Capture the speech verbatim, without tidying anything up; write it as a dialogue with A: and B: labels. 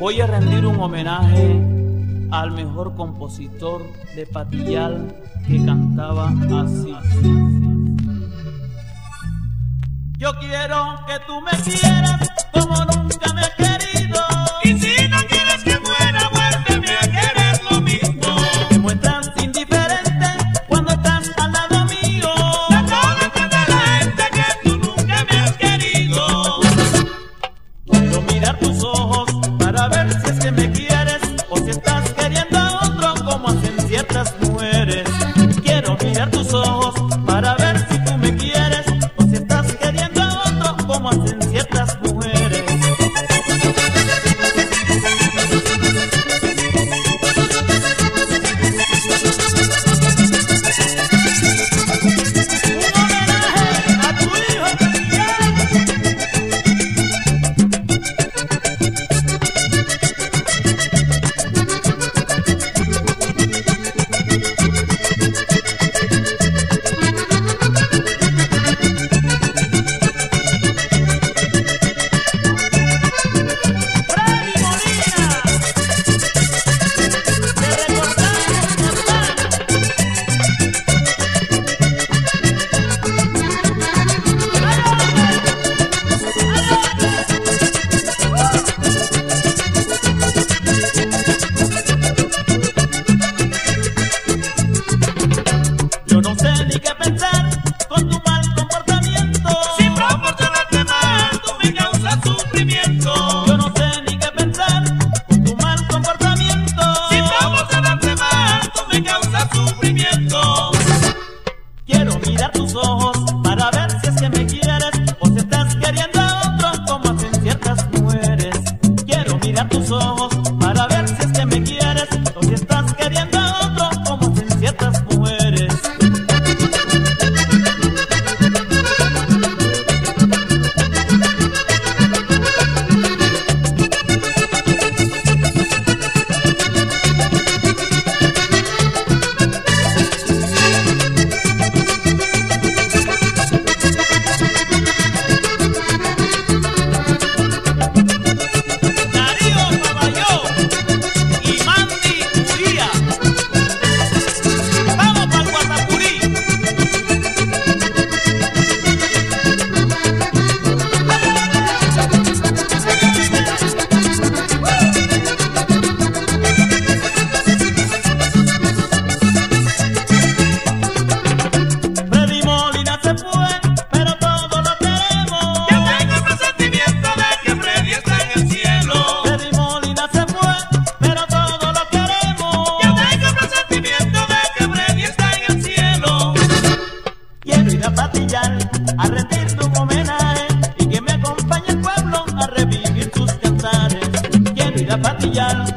A: Voy a rendir un homenaje al mejor compositor de Patillal que cantaba así. Yo quiero que tú me quieras como nunca me has querido.
B: Y si no quieres que muera, vuélveme a querer lo mismo.
A: Te muestras indiferente cuando estás al lado mío.
B: Dándole a la gente que tú nunca me has querido.
A: Quiero mirar tus ojos para ver si es que me quieres o si estás queriendo a otro como hacen ciertas mujeres. Quiero mirar tus ojos para ver si tú me quieres o si estás queriendo a otro como hacen ciertas mujeres. Un homenaje a tu hijo Patillal. Yo no sé ni qué pensar con tu mal comportamiento.
B: Sin proporcionarte mal, tú me causas sufrimiento.
A: Yo no sé ni qué pensar con tu mal comportamiento.
B: Sin proporcionarte mal, tú me causas sufrimiento.
A: Quiero mirar tus ojos para ver si es que me quieres o si estás queriendo a otro como hacen ciertas mujeres. Quiero mirar tus ojos para ver si es que me quieres o si estás queriendo a otro como hacen ciertas mujeres. A rendirte un homenaje y que me acompañe el pueblo a revivir tus cantares. Quiero ir a Patillal